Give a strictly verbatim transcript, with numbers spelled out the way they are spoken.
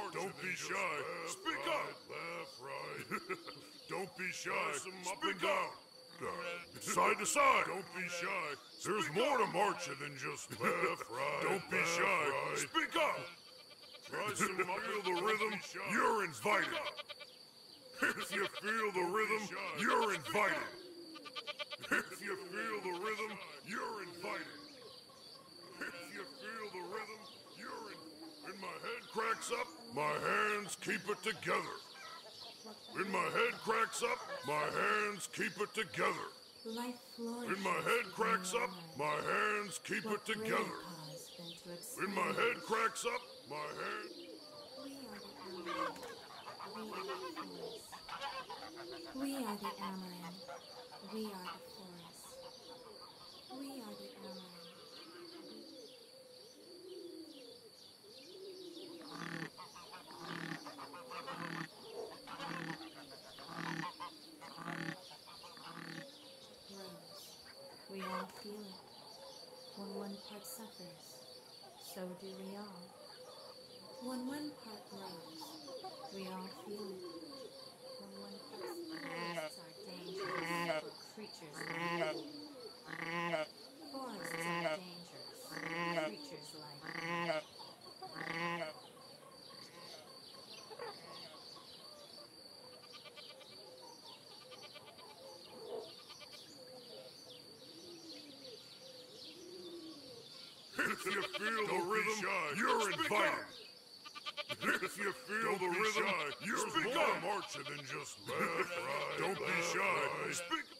Don't be shy. Speak up. Left, right. Don't be shy. Speak up. Uh, side to side. Don't be shy. There's more to marching than just left, right. Don't be shy. Speak up. Try some feel the rhythm. You're invited. If you feel the rhythm, you're invited. If you feel the rhythm, you're invited. If you feel the rhythm, you're in. When my head cracks up, my hands keep it together. When my head cracks up, my hands keep it together. Life flourishes. When my head cracks up, my hands keep it together. When my head cracks up, my hand. We are the Amaranth. We are the Amaranth. We are the forest. We are the Amaranth. We all feel it. When one part suffers, so do we all. When one part grows, we all feel it. When one part forests are dangerous for creatures like you. Forests are dangerous for creatures like you. If you feel the rhythm, you're invited. If you feel the rhythm, you're more marching than just left, right. Don't be shy. Speak